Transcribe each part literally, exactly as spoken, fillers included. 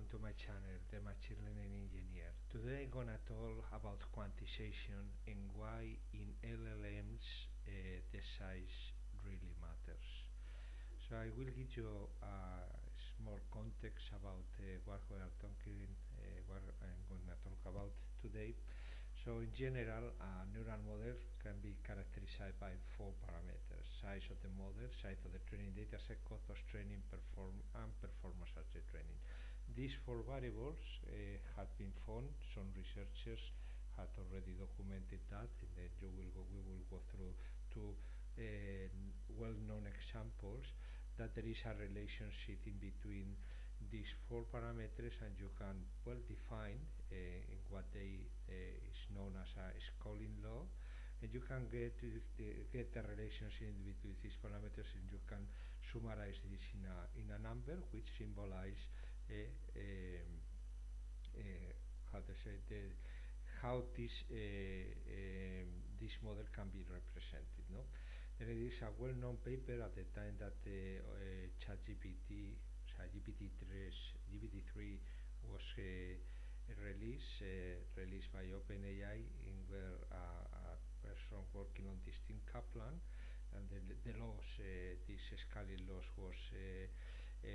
welcome to my channel, The Machine Learning Engineer. Today I'm gonna talk about quantization and why in L L Ms uh, the size really matters. So I will give you a small context about uh, what we are talking, uh, what I'm gonna talk about today. So in general, a neural model can be characterized by four parameters: size of the model, size of the training dataset, cost of training, perform and performance after training. These four variables uh, have been found. Some researchers have already documented that, and then you will go, we will go through two uh, well-known examples that there is a relationship in between these four parameters, and you can well define uh, in what they uh, is known as a scaling law, and you can get uh, get the relationship between these parameters, and you can summarize this in a in a number which symbolize uh, um, uh, how to say the how this uh, um, this model can be represented. No, and it is a well-known paper at the time that uh, uh, ChatGPT, so G P T three, G P T three was uh, released uh, released by OpenAI, in where uh, a person working on this thing, Kaplan, and the, the laws, uh, this scaling laws was uh, uh,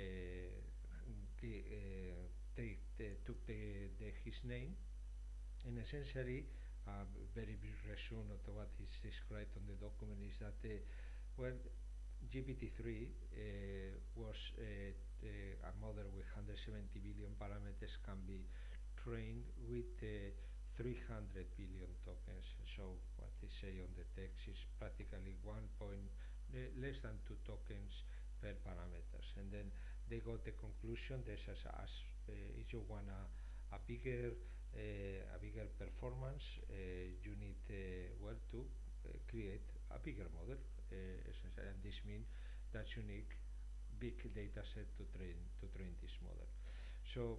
g- uh, take the, took the, the his name, and essentially a very brief resume of what is described on the document is that uh, well, G P T three uh, was uh, uh, a model with one hundred seventy billion parameters, can be trained with uh, three hundred billion tokens. So what they say on the text is practically one point uh, less than two tokens per parameters. And then they got the conclusion that as, as uh, if you want a, a bigger uh, a bigger performance, uh, you need uh, well to uh, create a bigger model, uh, essentially, and this means that you need big data set to train to train this model. So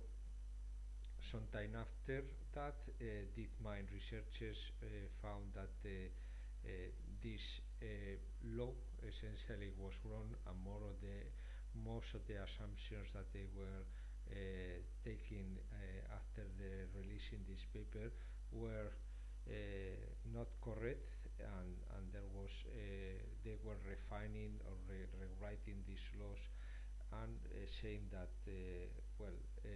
sometime after that, uh, DeepMind researchers uh, found that uh, uh, this uh, law essentially was wrong, and more of the most of the assumptions that they were uh, taking uh, after the releasing this paper were uh, not correct, and, and there was uh, they were refining or re rewriting these laws, and uh, saying that uh, well uh,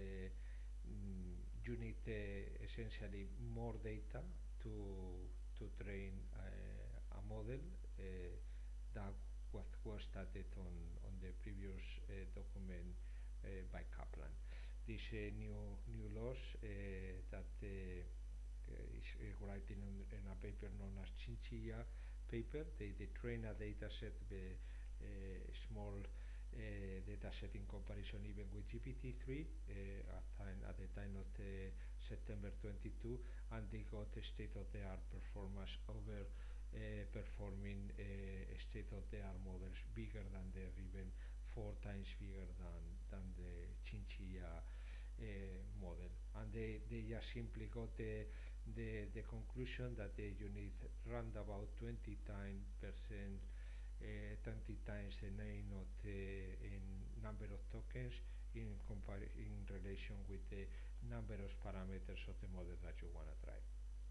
mm, you need uh, essentially more data to to train uh, a model uh, that what was stated on on the previous uh, document uh, by Kaplan. These uh, new new laws uh, that uh, uh, is uh, writing on, in a paper known as Chinchilla paper. They, they train a data set with a small uh, data set in comparison even with G P T three uh, at, time, at the time of the September twenty-two, and they got a state-of-the-art performance over uh, performing uh, state-of-the-art models bigger than the even four times bigger than, than the Chinchilla uh, model. And they, they just simply got the, the, the conclusion that uh, you need round about twenty times percent uh, twenty times the name of the in number of tokens in compar in relation with the number of parameters of the model that you want to try.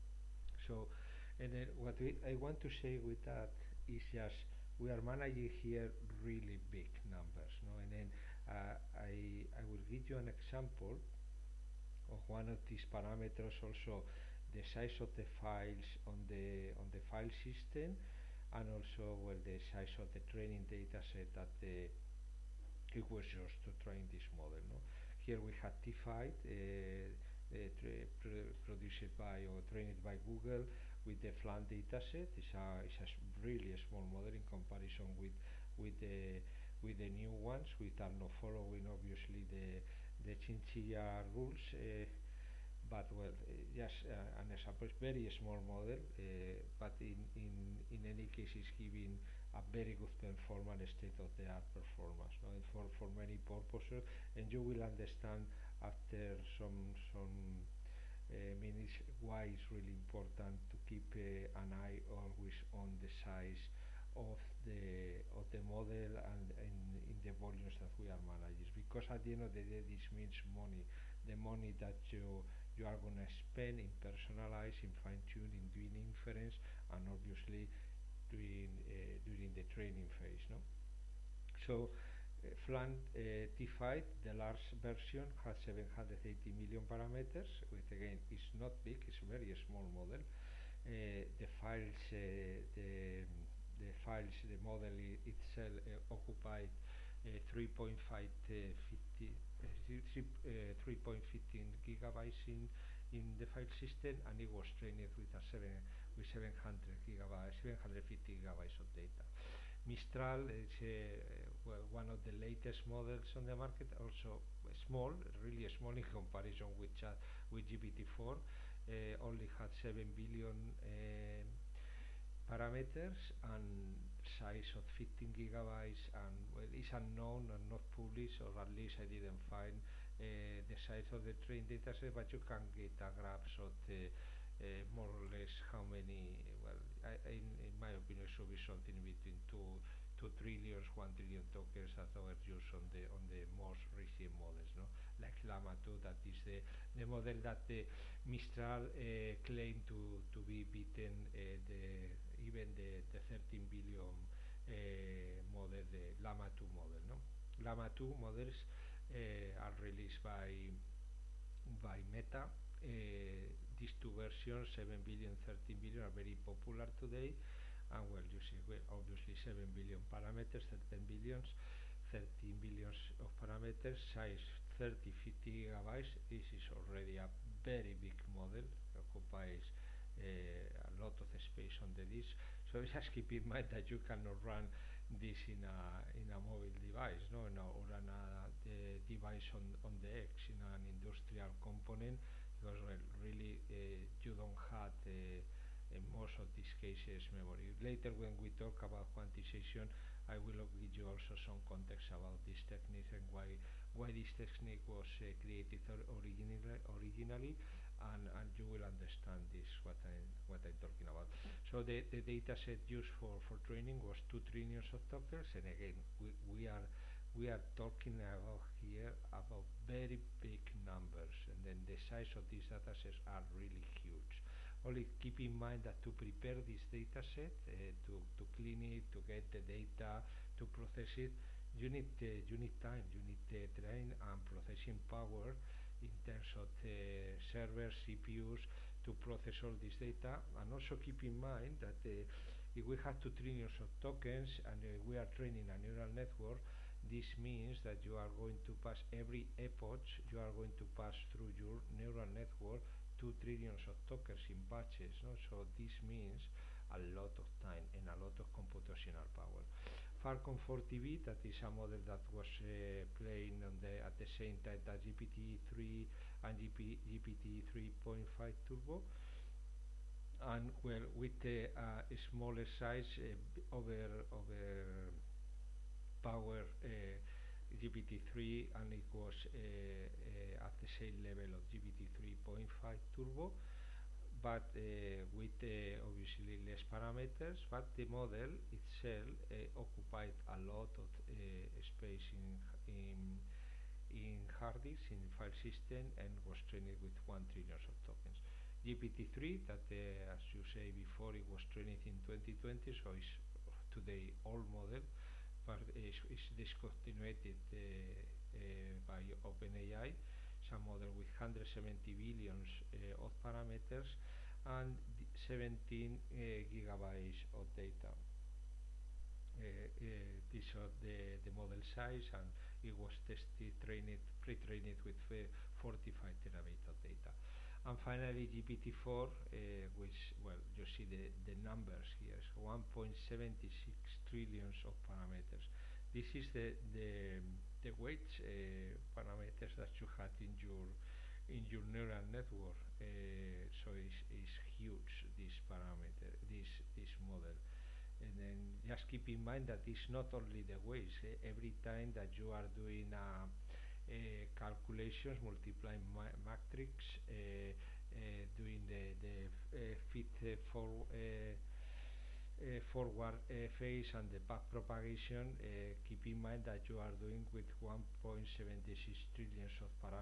So, and then what we, I want to say with that is just we are managing here really big numbers, no? And then uh, I I will give you an example of one of these parameters, also the size of the files on the on the file system, and also well the size of the training data set that the it was just to train this model. No? Here we had T five uh, uh, pr produced by or trained by Google with the Flan dataset. It's a it's a really a small model in comparison with with the with the new ones, which are not following obviously the the Chinchilla rules. Uh, but well, uh, just uh, an example, very small model, uh, but in, in in any case is giving a very good performance, state-of-the-art performance, no? And for for many purposes, and you will understand after some some uh, minutes why it's really important to keep uh, an eye always on the size of the of the model and in, in the volumes that we are managing, because at the end of the day this means money. the money that you you are going to spend in personalize, in fine tuning, doing inference, and obviously doing uh, during the training phase, no? So uh, Flan uh, T five, the large version, has seven hundred eighty million parameters, which again is not big, it's a very small model. Uh, the files, uh, the the files, the model I itself uh, occupied uh, three point five gigabytes in in the file system, and it was trained with a seven with seven hundred gigabytes, seven hundred fifty gigabytes of data. Mistral is uh, well, one of the latest models on the market, also small, really small in comparison with chat with G P T four. Uh, only had seven billion uh, parameters and size of fifteen gigabytes, and well, it's unknown and not published, or at least I didn't find uh, the size of the trained dataset, but you can get a grasp of the uh, more or less how many. Well, I, in, in my opinion, should be something between two two trillions, one trillion tokens that are used on the on the most recent models, no? Like Llama two, that is the the model that the Mistral uh, claimed to to be beaten uh, the even the the thirteen billion uh, model, the Llama two model, no? Llama two models uh, are released by by Meta. Uh, these two versions, seven billion, thirteen billion, are very popular today, and well, you see, well, obviously seven billion parameters, thirteen billions, thirteen billions of parameters, size thirty, fifty gigabytes. This is already a very big model, occupies uh, a lot of space on the disk. So just keep in mind that you cannot run this in a in a mobile device, no, no, or an uh, the device on on the X, in an industrial component, because well, really uh, you don't have uh, in most of these cases memory. Later, when we talk about quantization, I will give you also some context about this technique and why why this technique was uh, created or originally, originally and, and you will understand this what I'm what I'm talking about. So the, the data set used for, for training was two trillions of tokens, and again we, we are we are talking about here about very big numbers, and then the size of these data sets are really huge. Only keep in mind that to prepare this data set, uh, to, to clean it, to get the data, to process it, you need uh, you need time, you need uh, train and processing power in terms of uh, servers, C P Us, to process all this data. And also keep in mind that uh, if we have two trillions of tokens and uh, we are training a neural network, this means that you are going to pass every epoch, you are going to pass through your neural network two trillions of tokens in batches, no? So this means a lot of time and a lot of computational power. Falcon forty B, that is a model that was uh, playing on the at the same time that G P T three and G P, G P T three point five Turbo, and well, with uh, a smaller size, uh, over over power uh, G P T three, and it was uh, uh, at the same level of G P T three point five Turbo, but uh, with uh, obviously less parameters, but the model itself uh, occupied a lot of uh, space in, in in hard disk, in file system, and was trained with one trillion of tokens. G P T three, that uh, as you say before, it was trained in twenty twenty, so it's today old model, but is, is discontinued uh, uh, by OpenAI. It's a model with one hundred seventy billions uh, of parameters and seventeen uh, gigabytes of data. Uh, uh, this is the, the model size, and it was tested, trained, pre-trained with uh, forty-five terabytes of data. And finally, G P T four, uh, which, well, you see the, the numbers here, so one point seven six trillions of parameters. This is the the, the weight uh, parameters that you had in your in your neural network. Uh, so it's, it's huge, this parameter, this this model. And then just keep in mind that it's not only the weights. Eh? Every time that you are doing a, a calculations, multiplying ma matrix, uh, uh, doing the, the uh, fit uh, for uh, uh, forward uh, phase and the back propagation, uh, keep in mind that you are doing with one point seven six trillions of parameters.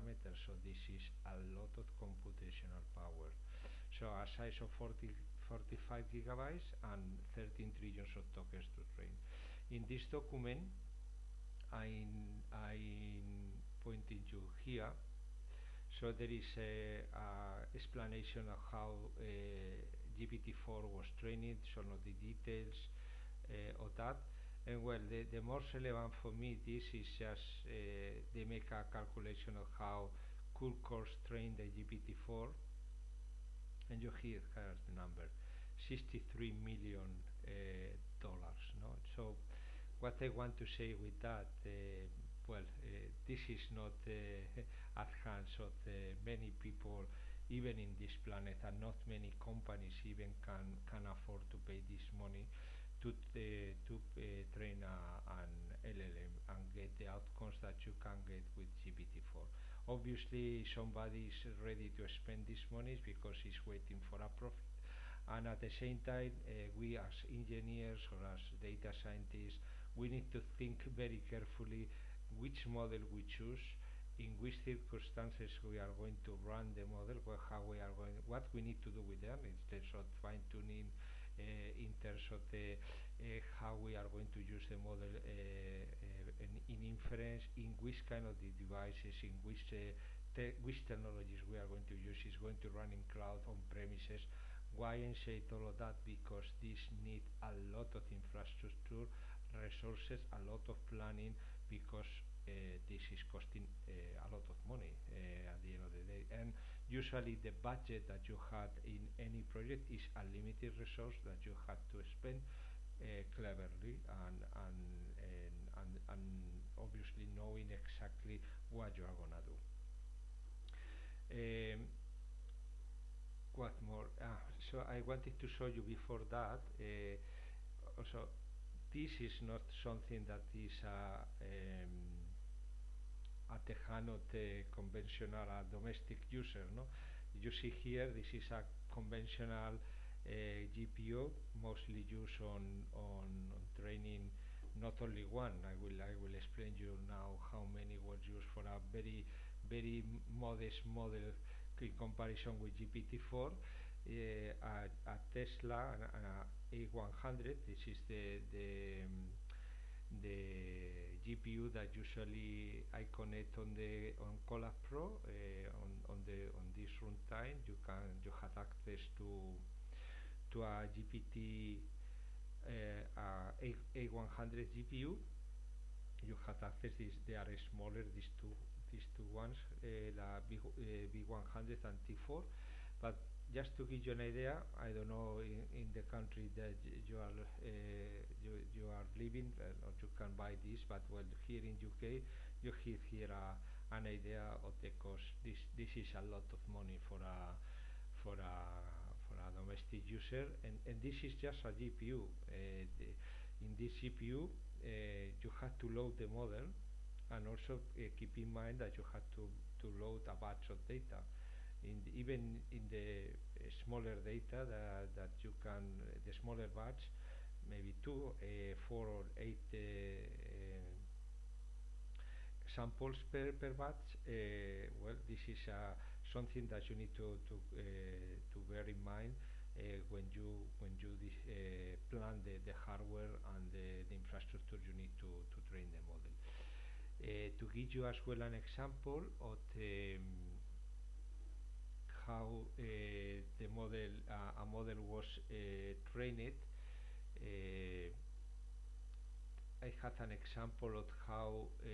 so this is a lot of computational power. So a size of forty, forty-five gigabytes and thirteen trillions of tokens to train. In this document, I'm, I'm pointing you here. So there is a, a explanation of how uh, G P T four was trained, some of the details uh, of that. And well, the, the most relevant for me, this is just uh, they make a calculation of how could course train the G P T four, and you hear here's the number, sixty-three million uh, dollars. No, so what I want to say with that, uh, well, uh, this is not uh, at hands of uh, many people, even in this planet, and not many companies even can can afford to pay this money to uh, to uh, train a, an L L M and get the outcomes that you can get with G P T four. Obviously, somebody is ready to spend this money because he's waiting for a profit, and at the same time, uh, we as engineers or as data scientists, we need to think very carefully which model we choose, in which circumstances we are going to run the model, well, how we are going, what we need to do with them in terms of fine tuning, uh, in terms of the uh, how we are going to use the model uh, uh, in, in inference, in which kind of the devices, in which uh, te which technologies we are going to use, is going to run in cloud, on premises. Why I say all of that? Because this need a lot of infrastructure, resources, a lot of planning, because uh, this is costing uh, a lot of money uh, at the end of the day. And usually the budget that you had in any project is a limited resource that you have to spend uh, cleverly, and, and, and, and, and obviously knowing exactly what you are going to do. Um, what more? Ah, so I wanted to show you before that, uh, also, this is not something that is a, um, a tejano te conventional, a domestic user. No, you see here, this is a conventional uh, G P U, mostly used on, on on training. Not only one. I will I will explain you now how many was used for a very very modest model in comparison with G P T four. Uh, a, a Tesla, a, a one hundred. This is the the um, the G P U that usually I connect on the on Colab Pro uh, on on the on this runtime. You can you have access to to a G P T uh, a, a one hundred G P U. You have access. This they are smaller. These two these two ones, uh, the B one hundred and T four, but just to give you an idea, I don't know in, in the country that you are uh, you, you are living, uh, or you can buy this, but well, here in U K, you have here a, an idea of the cost. This this is a lot of money for a for a for a domestic user, and and this is just a G P U. Uh, the, in this G P U, uh, you have to load the model, and also uh, keep in mind that you have to to load a batch of data. In the, even in the uh, smaller data that, that you can, uh, the smaller batch, maybe two, uh, four or eight uh, uh, samples per, per batch, uh, well, this is uh, something that you need to to, uh, to bear in mind uh, when you when you uh, plan the, the hardware and the, the infrastructure you need to, to train the model. Uh, to give you as well an example of the um, how uh, the model, uh, a model was uh, trained. Uh, I have an example of how uh,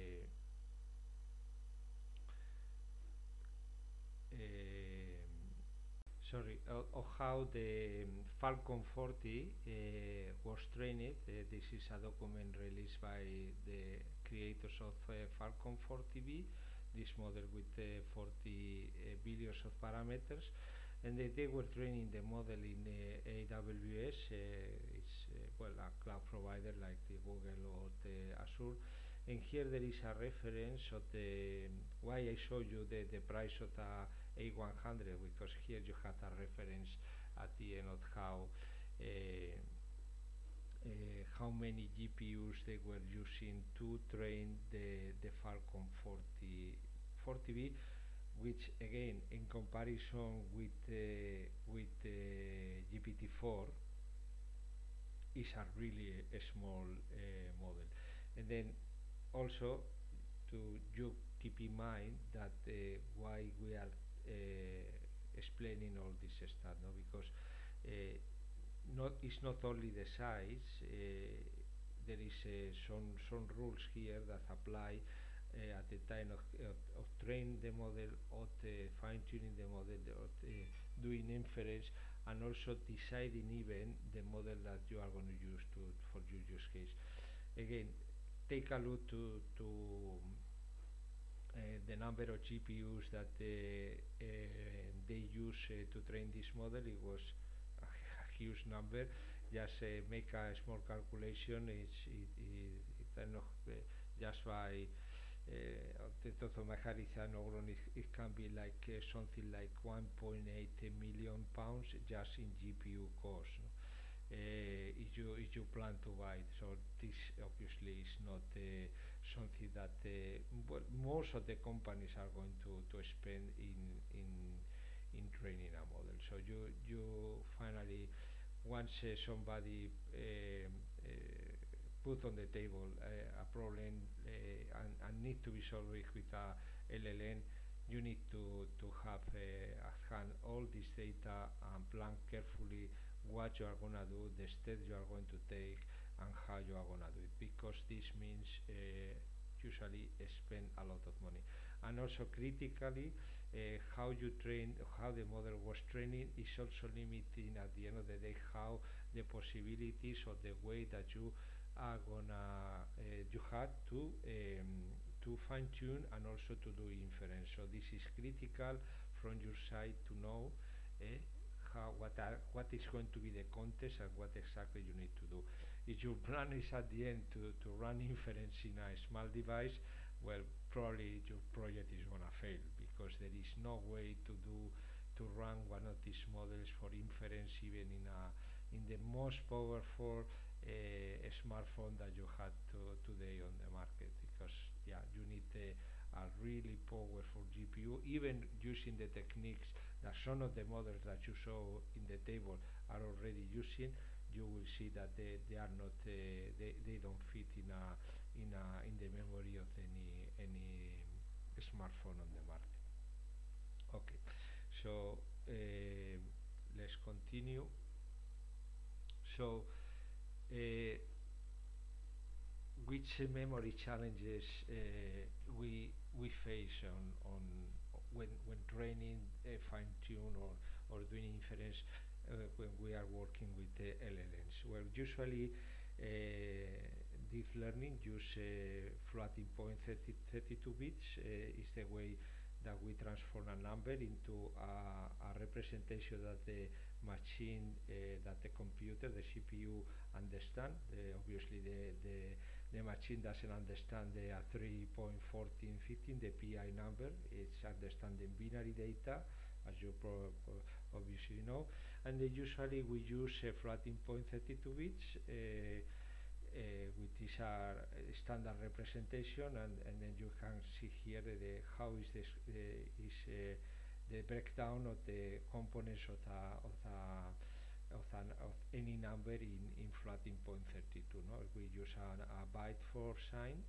uh, sorry, of, of how the um, Falcon forty uh, was trained. Uh, this is a document released by the creators of uh, Falcon forty B, this model with uh, forty uh, billions of parameters, and they, they were training the model in uh, A W S. Uh, it's uh, well, a cloud provider like the Google or the Azure. And here there is a reference of the um, why I show you the, the price of the A one hundred, because here you have a reference at the end of how uh, uh, how many G P Us they were using to train the the Falcon forty B. which again, in comparison with uh, with uh, G P T four, is a really a small uh, model. And then also to you keep in mind that uh, why we are uh, explaining all this stuff, no? Because uh, not it's not only the size. Uh, there is uh, some some rules here that apply uh, at the time of, of, of training the model, or the fine tuning the model, or the doing inference, and also deciding even the model that you are going to use to for your use case. Again, take a look to to uh, the number of G P Us that uh, uh, they use uh, to train this model. It was a, a huge number. Just uh, make a small calculation. It's it, it, it kind of, uh, just by uh, off the top of my head, it's an overall, it, it can be like uh, something like one point eight million pounds just in G P U cost, no? Uh, if you if you plan to buy it. So this obviously is not uh, something that uh, well, most of the companies are going to, to spend in in in training a model. So you you finally, once uh, somebody um, uh, put on the table uh, a problem uh, and, and need to be solved with a L L M, you need to to have uh, at hand all this data and plan carefully what you are going to do, the steps you are going to take, and how you are going to do it, because this means uh, usually spend a lot of money. And also critically, uh, how you train, how the model was training is also limiting at the end of the day how the possibilities or the way that you are gonna uh, you had to um, to fine tune and also to do inference. So this is critical from your side to know eh, how what are what is going to be the context and what exactly you need to do. If your plan is at the end to, to run inference in a small device, well, probably your project is gonna fail, because there is no way to do to run one of these models for inference even in a in the most powerful uh, smartphone that you had to, today on the market, because yeah, you need a, a really powerful G P U, even using the techniques that some of the models that you saw in the table are already using. You will see that they, they are not uh, they, they don't fit in a in a in the memory of any any smartphone on the market. Okay, so uh, let's continue. So uh, which uh, memory challenges uh, we we face on on when when training uh, fine tune or or doing inference uh, when we are working with the L L Ms? Well, usually uh, deep learning use uh, floating point thirty, thirty-two bits uh, is the way that we transform a number into a, a representation that the machine, uh, that the computer, the C P U understand. The, obviously the, the the machine doesn't understand the uh, three point one four one five, the P I number. It's understanding binary data, as you pro pro obviously know. And uh, usually we use uh, floating point thirty-two bits, uh, uh, which is a standard representation, and, and then you can see here uh, the, how is this uh, is uh, the breakdown of the components of the of the of, an, of any number in, in floating point thirty-two. No? We use an, a byte for sign,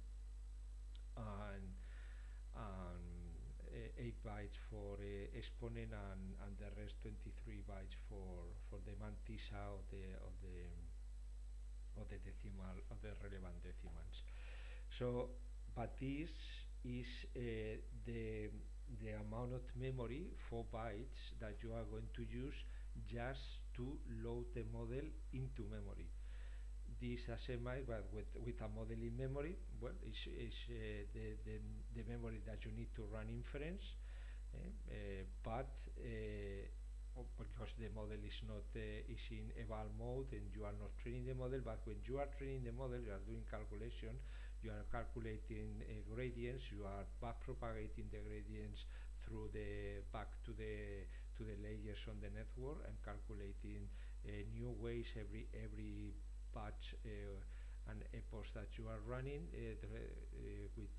and, and uh, eight bytes for uh, exponent, and, and the rest twenty-three bytes for, for the mantissa of the, of the of the decimal, of the relevant decimals. So, but this is uh, the the amount of memory, four bytes, that you are going to use just to load the model into memory. This assembly, but with, with a model in memory, well, is, is uh, the, the, the memory that you need to run inference, eh, uh, but uh, because the model is not uh, is in eval mode and you are not training the model, but when you are training the model, you are doing calculation, you are calculating uh, gradients, you are back propagating the gradients through the back to the to the layers on the network, and calculating uh, new ways every every batch uh, and epochs that you are running uh, the, uh, with.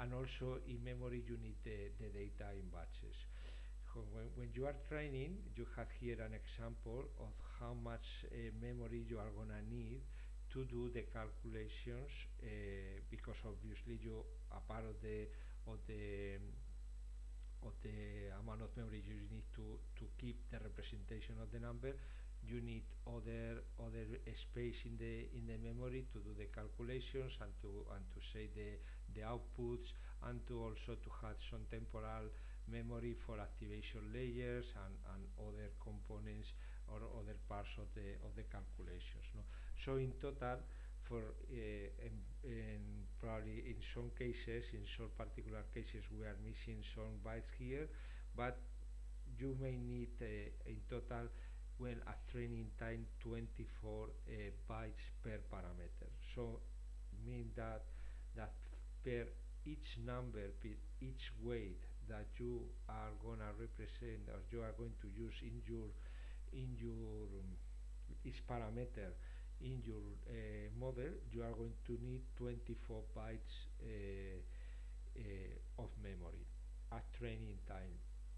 and also in memory you need the, the data in batches. So when, when you are training, you have here an example of how much uh, memory you are gonna need to do the calculations, uh, because obviously you, a part of the of the of the amount of memory you need to to keep the representation of the number, you need other other space in the in the memory to do the calculations and to and to say the the outputs, and to also to have some temporal memory for activation layers and, and other components or other parts of the of the calculations, no? So in total, for uh, in, in probably in some cases, in some particular cases, we are missing some bytes here, but you may need uh, in total, well, at training time, twenty-four uh, bytes per parameter. So mean that that per each number, per each weight that you are gonna represent or you are going to use in your in your um, each parameter in your uh, model, you are going to need twenty-four bytes uh, uh, of memory at training time.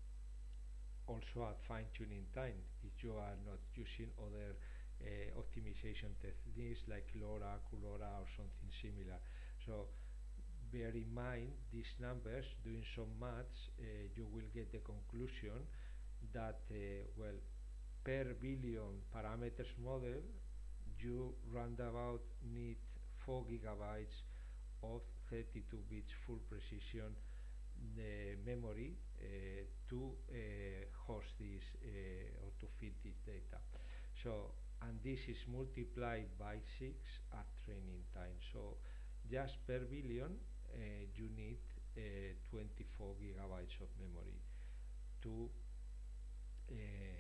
Also at fine-tuning time, if you are not using other uh, optimization techniques like LoRa, Culora, or something similar. So bear in mind these numbers. Doing some maths, uh, you will get the conclusion that uh, well, per billion parameters model, you roundabout need four gigabytes of thirty-two bits full precision the memory uh, to uh, host this uh, or to feed this data. So, and this is multiplied by six at training time. So just per billion uh, you need uh, twenty-four gigabytes of memory to uh,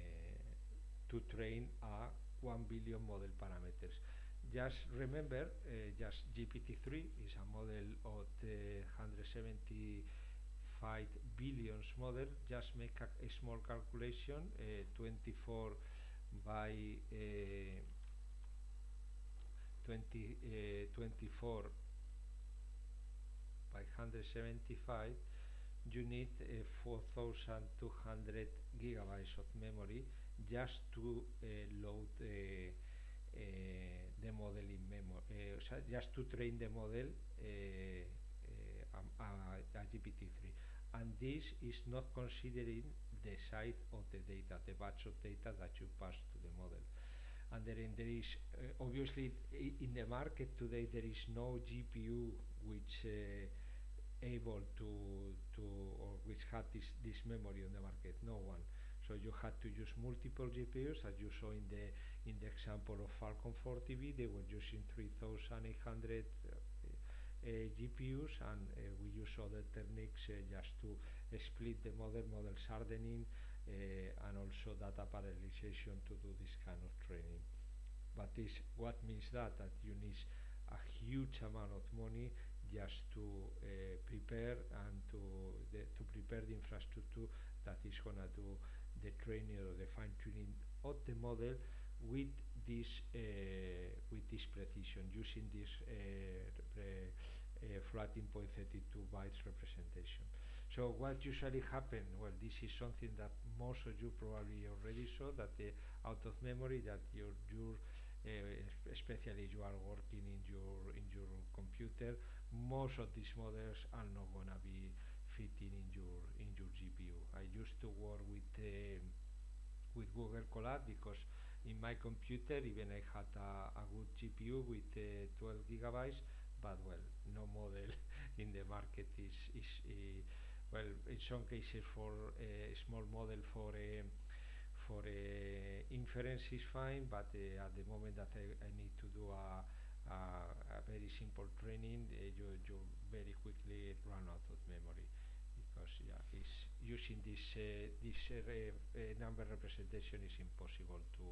to train a one billion model parameters. Just remember, uh, just G P T three is a model of the one hundred seventy-five billions model. Just make a, a small calculation, uh, twenty-four by uh, twenty, uh, twenty-four by one hundred seventy-five, you need uh, four thousand two hundred gigabytes of memory just to uh, load uh, uh, the model in memory, uh, so just to train the model uh, uh, um, uh, a G P T three. And this is not considering the size of the data, the batch of data that you pass to the model. And then there is uh, obviously in the market today there is no G P U which uh, able to to or which had this this memory on the market. No one. So you had to use multiple G P Us, as you saw in the in the example of Falcon forty B. They were using three thousand eight hundred uh, uh, G P Us, and uh, we use other techniques uh, just to uh, split the model, model hardening, uh, and also data parallelization to do this kind of training. But this what means that that you need a huge amount of money just to uh, prepare and to the, to prepare the infrastructure that is gonna do the training or the fine tuning of the model with this uh, with this precision, using this uh, uh, floating point thirty-two bytes representation. So what usually happens? Well, this is something that most of you probably already saw, that the out of memory that your your uh, especially you are working in your in your computer, most of these models are not gonna be fitting in your in your G P U. I used to work with uh, with Google Colab because in my computer even I had a, a good G P U with uh, twelve gigabytes, but well, no model in the market is is uh, well, in some cases for a small model for a for a inference is fine, but uh, at the moment that I, I need to do a, a, a very simple training, uh, you you very quickly run out of memory, because yeah, is using this uh, this uh, uh, number representation is impossible to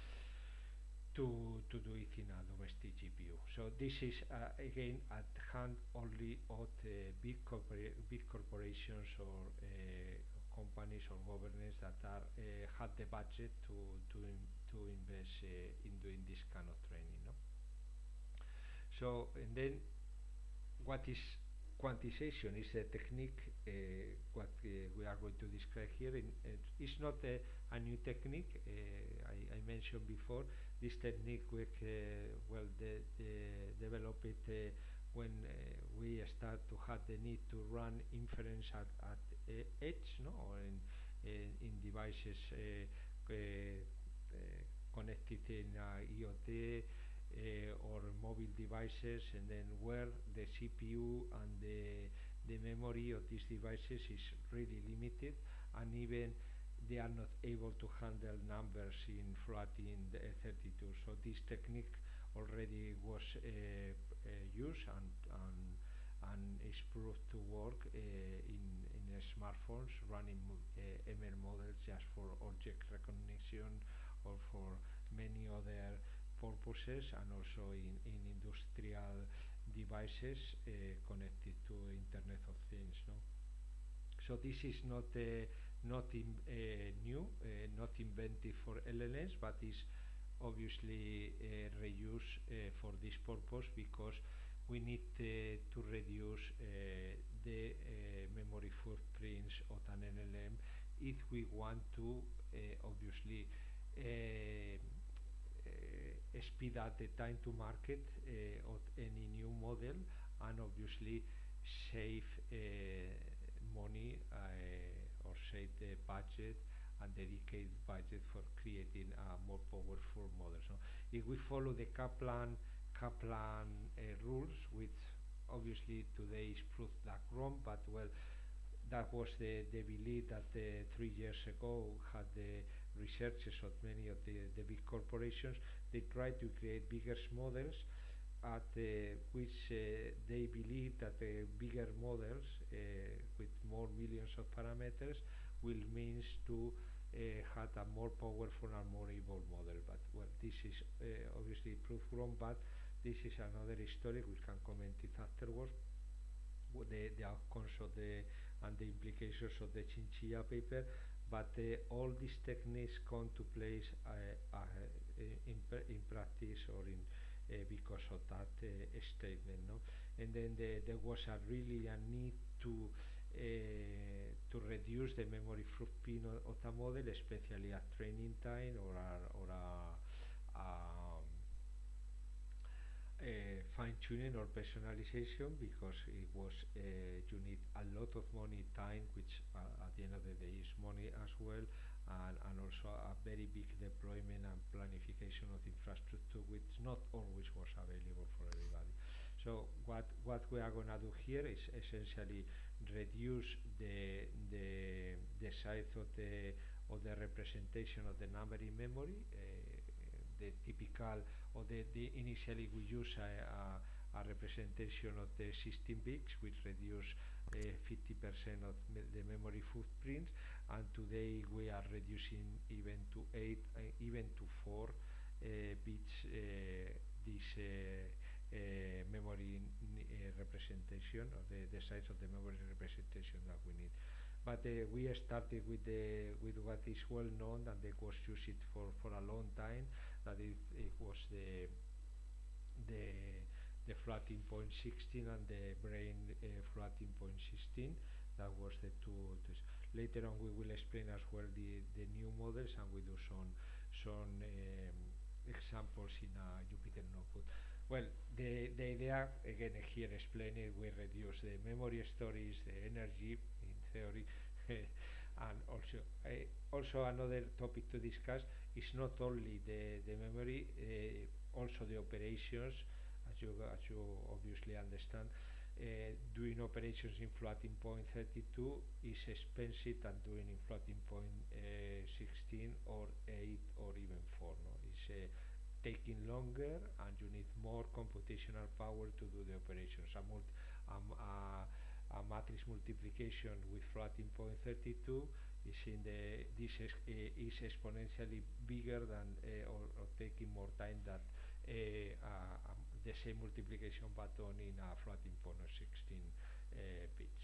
to to do it in a domestic G P U. So this is uh, again at hand only of uh, big corpora big corporations or uh, companies or governments that are uh, have the budget to to in, to invest uh, in doing this kind of training, no? So and then what is quantization is a technique. Uh, what uh, we are going to describe here. In, uh, it's not a, a new technique. Uh, I, I mentioned before this technique. We uh, well, the, the develop it uh, when uh, we start to have the need to run inference at, at uh, edge, no, or in in, in devices uh, uh, uh, connected in uh, IoT uh, or mobile devices, and then where the C P U and the the memory of these devices is really limited, and even they are not able to handle numbers in floating the thirty-two. So this technique already was uh, uh, used and, and and is proved to work uh, in in uh, smartphones running uh, M L models just for object recognition or for many other purposes, and also in, in industrial devices uh, connected to Internet of Things. No? So this is not uh, not in, uh, new, uh, not invented for L L Ms, but is obviously uh, reused uh, for this purpose, because we need uh, to reduce uh, the uh, memory footprints of an L L M if we want to uh, obviously uh, uh, speed up the time to market uh, of any new model, and obviously save uh, money uh, or save the budget and dedicate budget for creating a more powerful model. So if we follow the Kaplan Kaplan uh, rules, which obviously today is proved that wrong, but well, that was the, the belief that uh, three years ago had the researchers of many of the, the big corporations. They tried to create bigger models at uh, which uh, they believe that the bigger models uh, with more millions of parameters will means to uh, have a more powerful and more able model. But well, this is uh, obviously proved wrong, but this is another story. We can comment it afterwards. The, the outcomes of the and the implications of the Chinchilla paper, but uh, all these techniques come to place uh, uh, in, in practice or in uh, because of that uh, statement, no? And then the, there was a really a need to uh, to reduce the memory footprint of, of the model, especially at training time or a, or a, um, Uh, fine-tuning or personalization, because it was uh, you need a lot of money, time, which uh, at the end of the day is money as well, and, and also a very big deployment and planification of infrastructure, which not always was available for everybody. So what what we are going to do here is essentially reduce the the the size of the of the representation of the number in memory. Uh, the typical or the, the initially we use a, a, a representation of the sixteen bits, which reduce uh, fifty percent of me the memory footprint, and today we are reducing even to eight, uh, even to four uh, bits uh, this uh, uh, memory uh, representation, or the, the size of the memory representation that we need. But uh, we started with the with what is well known and that was used for for a long time. That it, it was the the the floating point sixteen and the brain uh, floating point sixteen. That was the two. This. Later on, we will explain as well the the new models, and we do some some um, examples in a Jupyter notebook. Well, the the idea again here explained it. We reduce the memory storage, the energy in theory. And also, uh, also another topic to discuss is not only the, the memory, uh, also the operations, as you, as you obviously understand. Uh, doing operations in floating point thirty-two is expensive than doing in floating point uh, sixteen or eight or even four. No? It's uh, taking longer, and you need more computational power to do the operations. A, multi, um, uh, a matrix multiplication with floating point thirty-two is in the this is, uh, is exponentially bigger than uh, or, or taking more time than uh, uh, um, the same multiplication button in a floating point of sixteen uh, bits.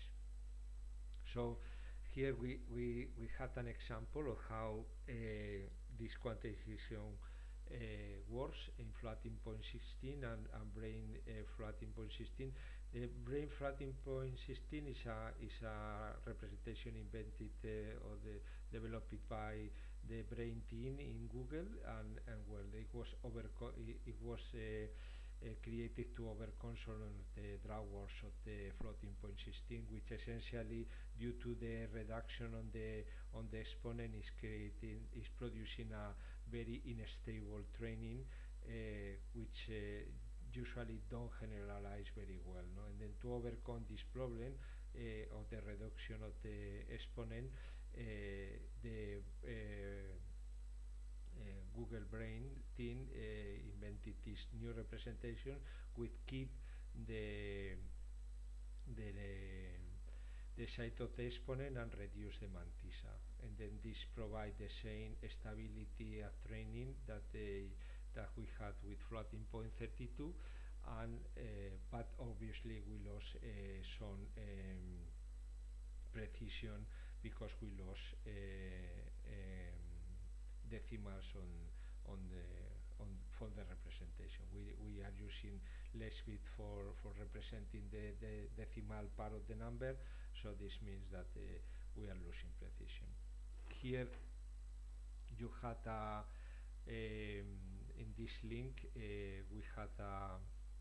So here we, we, we had an example of how uh, this quantization uh, works in floating point sixteen and, and brain uh, floating point sixteen. The brain floating point sixteen is a is a representation invented uh, or the, developed by the brain team in Google, and, and well, it was over it, it was uh, uh, created to overcome some of the drawbacks of the floating point sixteen, which essentially, due to the reduction on the on the exponent, is creating is producing a very unstable training, uh, which uh, usually don't generalize very well, no? And then to overcome this problem uh, of the reduction of the exponent, uh, the uh, uh, Google Brain team uh, invented this new representation which keep the the, the the size of the exponent and reduce the mantissa, and then this provide the same stability at training that they that we had with floating point thirty-two, and uh, but obviously we lost uh, some um, precision because we lost uh, um, decimals on on the on for the representation. We we are using less bit for for representing the, the decimal part of the number, so this means that uh, we are losing precision. Here you had a um, in this link uh, we had a,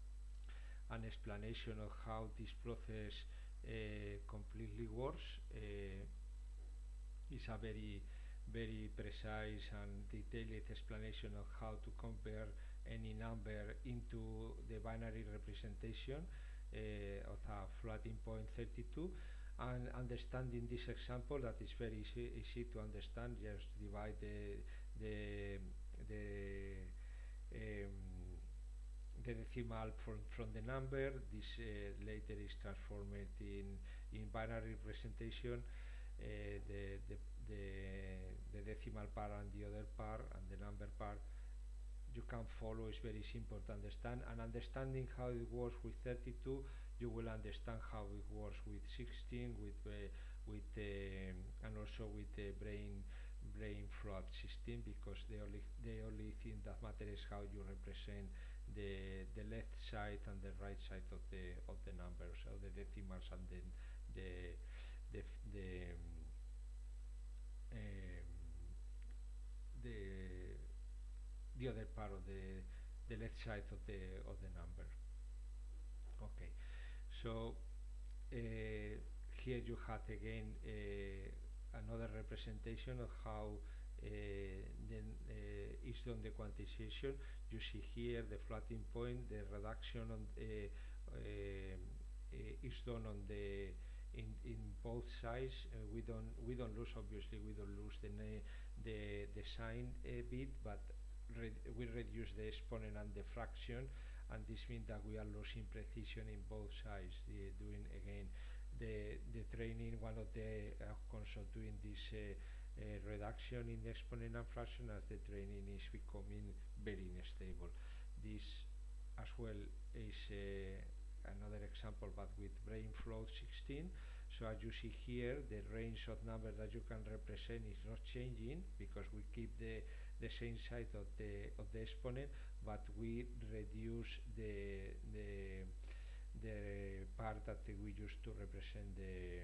an explanation of how this process uh, completely works. Uh, it's a very very precise and detailed explanation of how to convert any number into the binary representation uh, of a floating point thirty-two, and understanding this example that is very easy, easy to understand. Just divide the the the um, the decimal from, from the number. This uh, later is transformed in in binary representation. Uh, the, the the the decimal part and the other part and the number part you can follow. Is very simple to understand, and understanding how it works with thirty-two, you will understand how it works with sixteen, with uh, with um, and also with the brain brain float sixteen, because the only the only thing that matters is how you represent the the left side and the right side of the of the numbers, so the decimals and then the the the um, um, the the other part of the the left side of the of the number. Okay, so uh, here you have again uh, another representation of how uh, then uh, is done the quantization. You see here the floating point, the reduction on uh, uh, uh, is done on the in in both sides. Uh, we don't we don't lose, obviously we don't lose the the the sign a bit, but Re we reduce the exponent and the fraction, and this means that we are losing precision in both sides. The, doing again the the training, one of the outcomes of doing this uh, uh, reduction in the exponent and fraction, as the training is becoming very unstable. This as well is uh, another example, but with brain float sixteen. So as you see here, the range of numbers that you can represent is not changing because we keep the the same side of the of the exponent, but we reduce the the the part that we use to represent the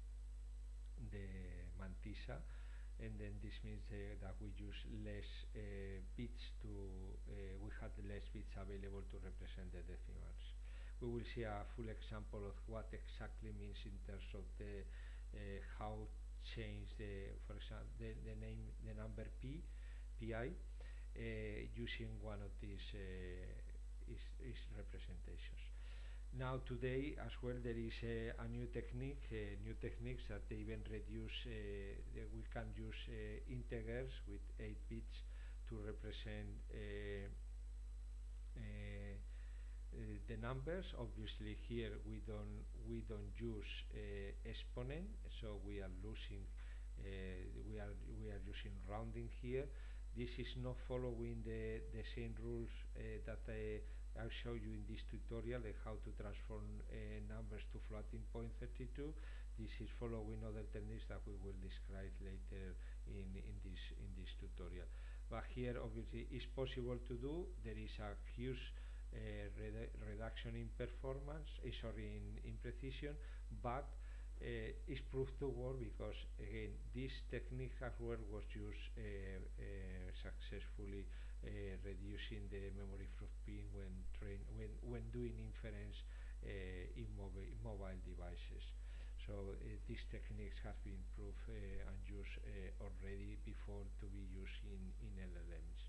the mantissa, and then this means uh, that we use less uh, bits to uh, we had less bits available to represent the decimals. We will see a full example of what exactly means in terms of the uh, how change the, for example, the, the name the number p pi uh, using one of these uh, is, is representations. Now today as well there is a, a new technique, uh, new techniques that they even reduce. Uh, we can use uh, integers with eight bits to represent uh, uh, uh, the numbers. Obviously here we don't we don't use uh, exponent, so we are losing. Uh, we are we are using rounding here. This is not following the the same rules uh, that I, I'll show you in this tutorial, uh, how to transform uh, numbers to floating point thirty-two. This is following other techniques that we will describe later in in this in this tutorial. But here obviously it's possible to do. There is a huge uh, redu reduction in performance, uh, sorry, in, in precision, but uh, it's proved to work because again this technique as well was used uh, uh, successfully uh, reducing the memory footprint when train when when doing inference uh, in mobile mobile devices. So uh, these techniques have been proved uh, and used uh, already before to be used in in L L Ms.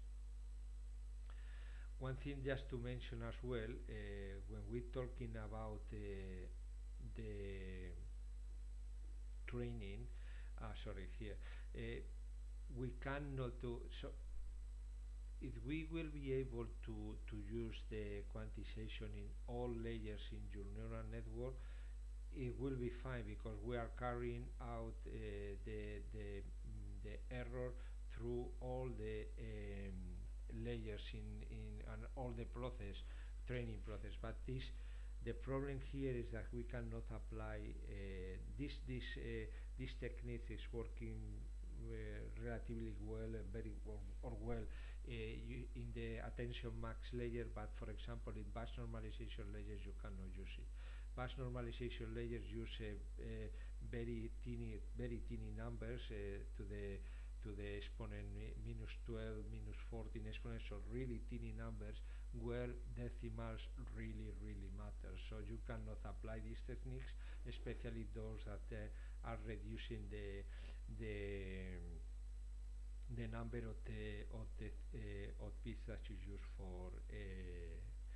One thing just to mention as well, uh, when we're talking about uh, the training, uh, sorry here, uh, we cannot do so. If we will be able to to use the quantization in all layers in your neural network, it will be fine because we are carrying out uh, the the mm, the error through all the um, layers in in and all the process training process. But this the problem here is that we cannot apply uh, this this uh, this technique is working uh, relatively well and very well, or well uh, you, in the attention max layer, but for example in batch normalization layers you cannot use it. Batch normalization layers use uh, uh, very teeny, very teeny numbers uh, to the to the exponent mi minus twelve, minus fourteen exponents, so really teeny numbers where decimals really, really matter. So you cannot apply these techniques, especially those that uh, are reducing the the the number of the of the uh, of bits that you use for uh,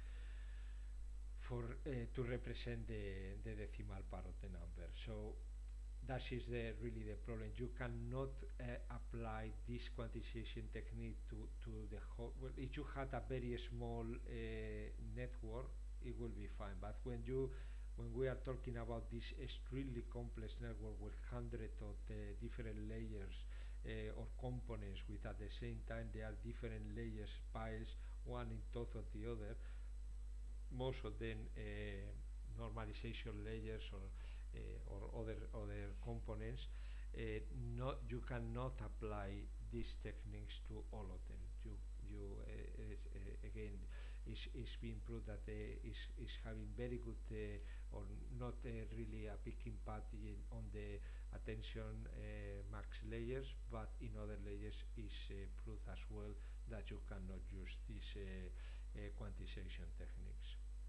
for uh, to represent the the decimal part of the number. So that is the really the problem. You cannot uh, apply this quantization technique to to the whole. Well, if you had a very small uh, network, it will be fine. But when you when we are talking about this extremely complex network with hundreds of uh, different layers uh, or components, with at the same time there are different layers, piles, one in top of the other, most of them uh, normalization layers or uh, or other other components, uh, not you cannot apply these techniques to all of them. You you uh, is, uh, again is is being proved that uh, is is having very good uh, or not uh, really a big impact in, on the attention uh, max layers, but in other layers is uh, proved as well that you cannot use these uh, uh, quantization techniques.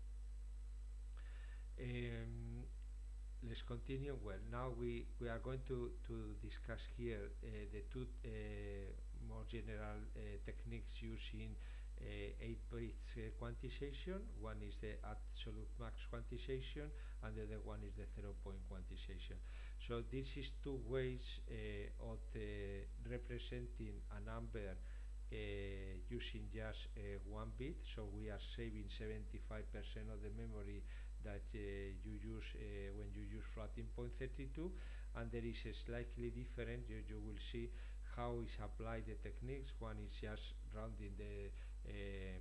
Um, let's continue. Well, now we, we are going to, to discuss here uh, the two uh, more general uh, techniques using uh, eight bits uh, quantization. One is the absolute max quantization and the other one is the zero point quantization. So this is two ways uh, of uh, representing a number uh, using just uh, one bit. So we are saving seventy-five percent of the memory that uh, you use uh, when you use floating point thirty-two, and there is a slightly different. You, you will see how is applied the techniques. One is just rounding the uh,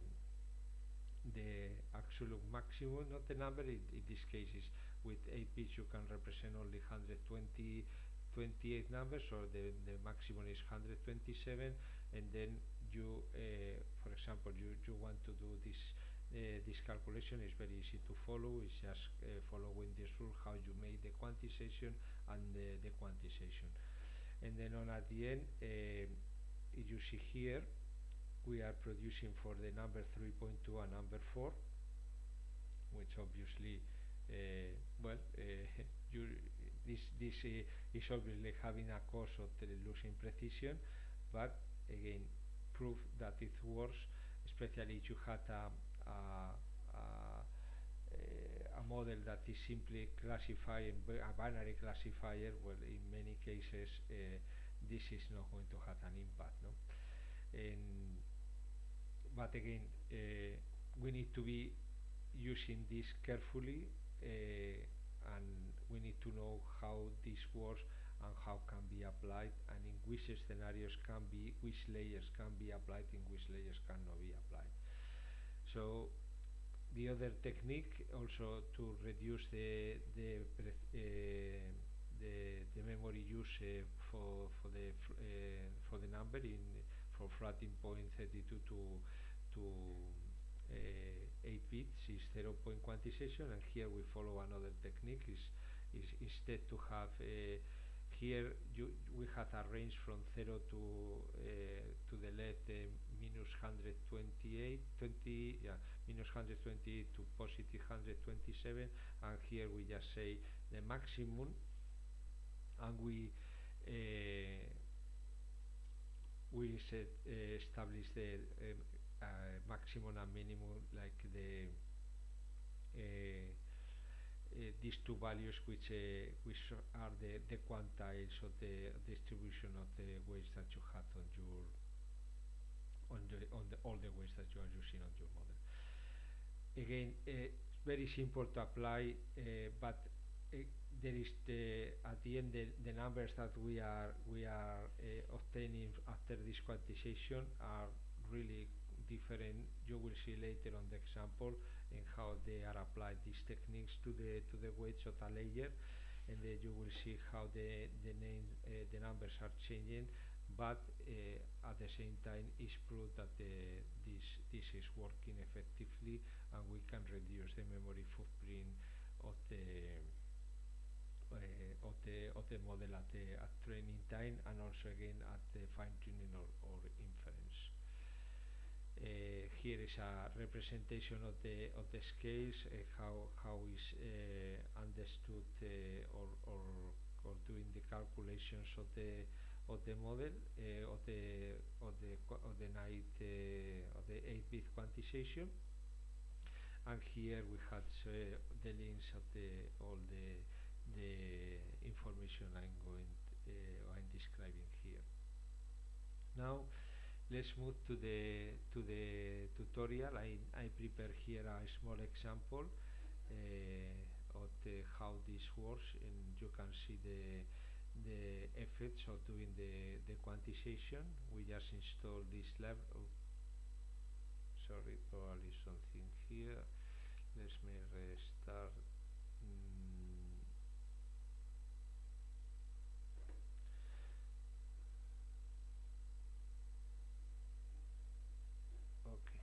the absolute maximum, not the number. In, in this case, is with eight bits you can represent only one hundred twenty, twenty-eight numbers, or the the maximum is one hundred twenty-seven, and then you, uh, for example, you you want to do this. Uh, this calculation is very easy to follow. It's just uh, following this rule how you make the quantization and the, the quantization. And then on at the end, uh, you see here we are producing for the number three point two and number four, which obviously uh, well uh, you, this this uh, is obviously having a cost of the losing precision, but again proof that it works, especially if you had a Uh, uh, a model that is simply classifying a binary classifier. Well, in many cases uh, this is not going to have an impact, no? And but again uh, we need to be using this carefully, uh, and we need to know how this works and how can be applied, and in which scenarios can be, which layers can be applied, in which layers cannot be applied. So the other technique also to reduce the the uh, the, the memory use uh, for for the uh, for the number in for floating point thirty-two to to uh, uh, eight bits is zero point quantization, and here we follow another technique. Is is instead to have uh, here you, we have a range from zero to uh, to the left uh, minus one hundred twenty-eight twenty yeah minus one hundred twenty-eight to positive one hundred twenty-seven, and here we just say the maximum, and we uh, we set uh, establish the um, uh, maximum and minimum, like the uh, uh, these two values, which uh, which are the the quantiles of the distribution of the weights that you have on your on the on the all the weights that you are using on your model. Again, uh, very simple to apply, uh, but uh, there is the at the end the, the numbers that we are we are uh, obtaining after this quantization are really different. You will see later on the example in how they are applied these techniques to the to the weights of a layer, and then you will see how the the name uh, the numbers are changing, but uh, at the same time it's proof that the, this this is working effectively, and we can reduce the memory footprint of the uh, of the of the model at the at training time, and also again at the fine tuning or, or inference. Uh, here is a representation of the of the scales, uh, how how is uh, understood uh, or, or or doing the calculations of the of the model uh, of the of the of the night uh, of the eight bit quantization, and here we had uh, the links of the all the the information I'm going uh, I'm describing here. Now let's move to the to the tutorial. I, I prepare here a small example uh, of the, how this works, and you can see the the effects of doing the the quantization. We just install this lab. Oh, sorry, probably something here. Let me restart. Mm. Okay.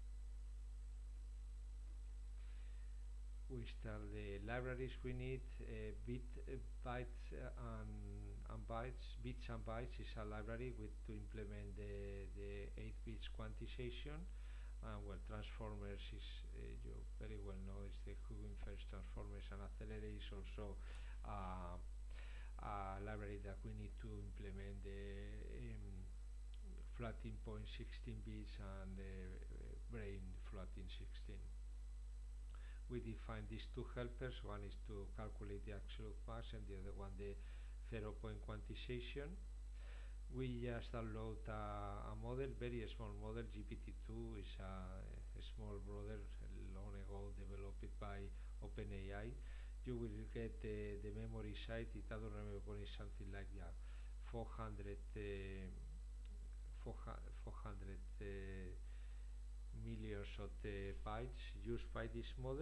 We install the libraries we need. Uh, bit uh, bytes uh, and, and bytes bits and bytes is a library with to implement the the eight bits quantization. Uh, well, transformers is uh, you very well know is the who infers transformers, and accelerator is also uh, a library that we need to implement the um, floating point sixteen bits and the uh, brain floating sixteen. We define these two helpers. One is to calculate the absolute mass, and the other one the zero point quantization. We just download a, a model, very small model. G P T two is a, a small brother long ago developed by OpenAI. You will get uh, the memory size. It, I don't remember, what is something like yeah, four hundred uh, four hundred uh, millions of the bytes used by this model.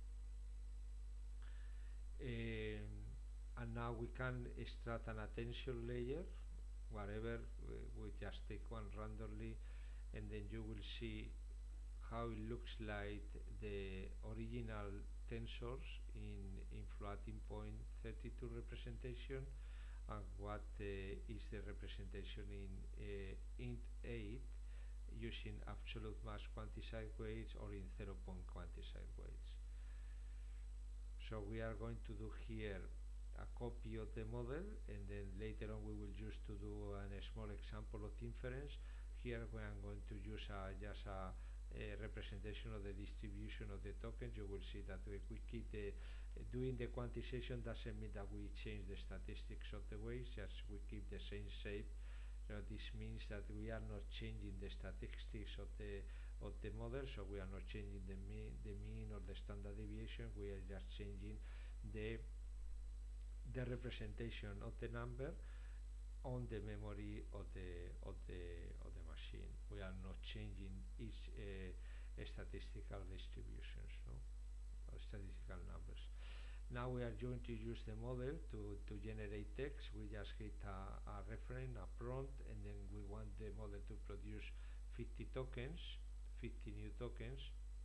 Um, and now we can extract an attention layer, whatever. We, we just take one randomly, and then you will see how it looks like the original tensors in in floating point thirty-two representation, and what uh, is the representation in uh, int eight using absolute mass quantized weights or in zero point quantized weights. So we are going to do here a copy of the model, and then later on we will use to do an, a small example of inference. Here we are going to use a, just a, a representation of the distribution of the tokens. You will see that we, we keep the uh, doing the quantization doesn't mean that we change the statistics of the weights, just we keep the same shape. So this means that we are not changing the statistics of the of the model, so we are not changing the mean, the mean or the standard deviation. We are just changing the the representation of the number on the memory of the of the of the machine. We are not changing each uh, statistical distributions, no, or statistical numbers. Now we are going to use the model to, to generate text. We just hit a, a reference, a prompt, and then we want the model to produce fifty tokens, fifty new tokens.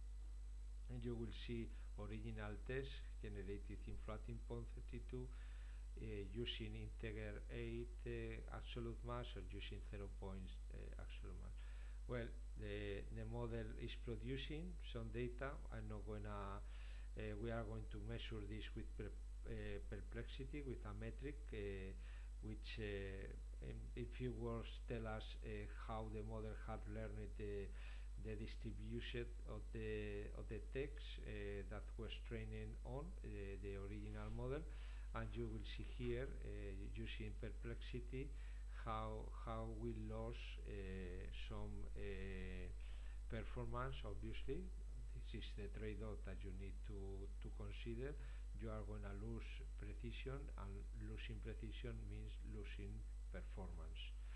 and you will see original text generated in floating point thirty-two uh, using integer eight uh, absolute mass or using zero points uh, absolute mass. Well, the, the model is producing some data. I'm not gonna, uh, we are going to measure this with per, uh, perplexity, with a metric, uh, which uh, in, in few words tell us uh, how the model had learned the, the distribution of the, of the text uh, that was training on uh, the original model. And you will see here uh, using perplexity how how we lost uh, some uh, performance. Obviously, this is the trade-off that you need to to consider. You are going to lose precision, and losing precision means losing performance.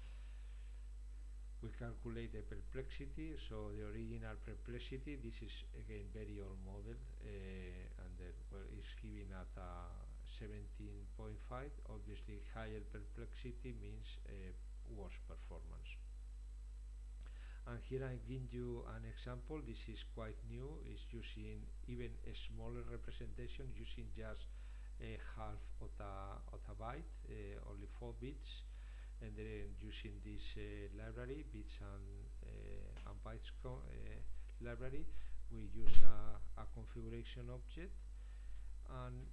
We calculate the perplexity, so the original perplexity, this is again very old model, uh, and then, well, it's giving at uh, seventeen point five. Obviously higher perplexity means uh, worse performance. And here I'm giving you an example. This is quite new. It's using even a smaller representation, using just a half of a, of a byte, uh, only four bits, and then using this uh, library, bits and, uh, and bytes uh, library, we use a, a configuration object, and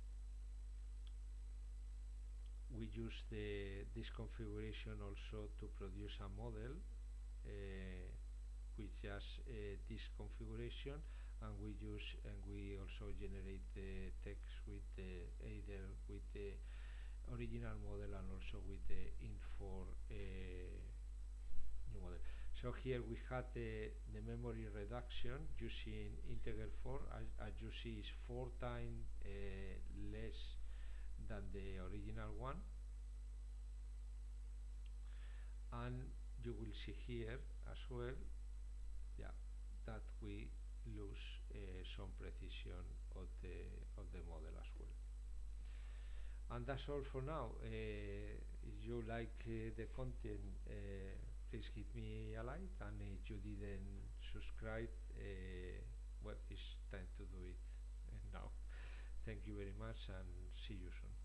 we use the this configuration also to produce a model uh, with just uh, this configuration, and we use and we also generate the text with the either with the original model and also with the info uh, new model. So here we had the, the memory reduction using integer four. As, as you see, is four times uh, less than the original one, and you will see here as well, yeah, that we lose uh, some precision of the of the model as well. And that's all for now. Uh, if you like uh, the content, uh, please give me a like, and if you didn't subscribe, uh, well, it's time to do it uh, now. Thank you very much, and see you soon.